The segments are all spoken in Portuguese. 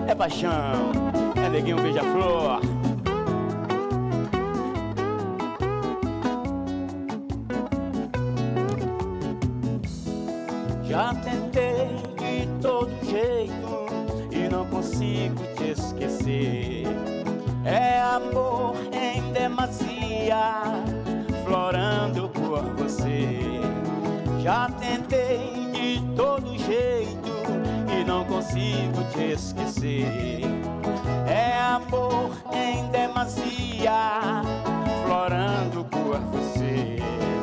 É paixão, é neguinho beija-flor. Já tentei de todo jeito e não consigo te esquecer. É amor em demasia, florando por você. Já tentei de todo jeito e não consigo te esquecer. É amor em demasia, florando por você.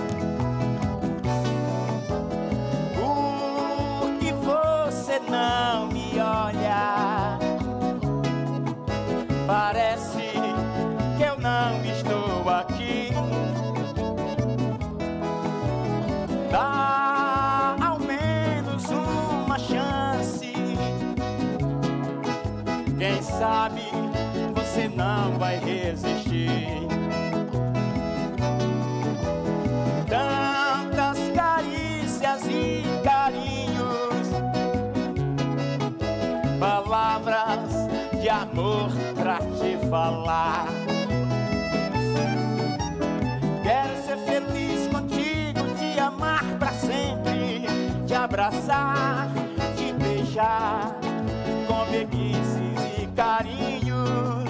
Por que você não me olha? Parece que eu não estou aqui. Dá ao menos uma chance. Quem sabe você não vai resistir. Tantas carícias e carinhos, palavras de amor pra te falar. Quero ser feliz contigo, te amar pra sempre, te abraçar, te beijar com bebices e carinhos.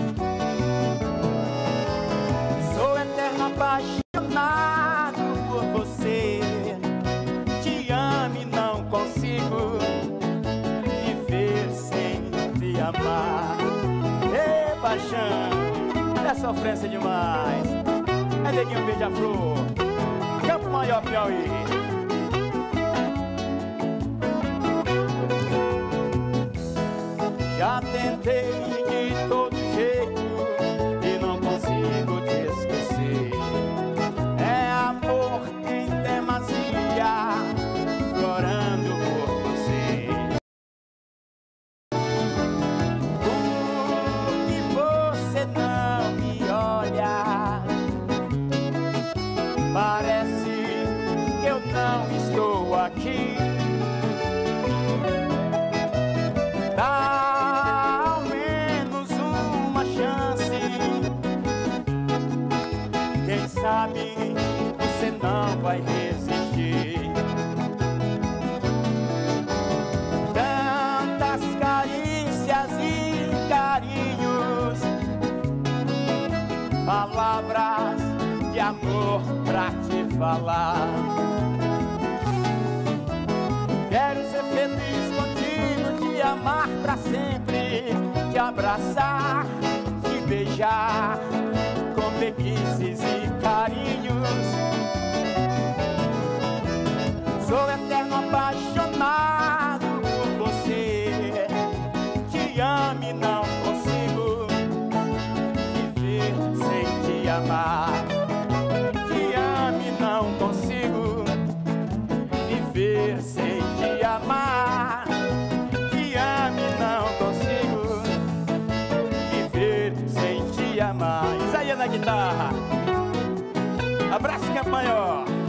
Sou eterno apaixonado por você. Te amo e não consigo viver sem te amar. Ê, paixão, é sofrência demais. É neguinho beija-flor, Campo Maior, Piauí. Já tentei de todo jeito e não consigo te esquecer. É amor em demasia, florando por você. Por que você não me olha? Parece que eu não estou aqui. Dá ao menos uma chance. Quem sabe você não vai resistir. Tantas carícias e carinhos, palavras de amor pra te falar. Quero ser feliz contigo, te amar pra sempre, te abraçar, te beijar com bequices e carinhos. Sou eterno apaixonado por você. Te amo e não consigo viver sem te amar. Te amo e não consigo viver sem te amar. Te amo e não consigo viver sem te amar. Isso aí é na guitarra. Abraço, Campo Maior.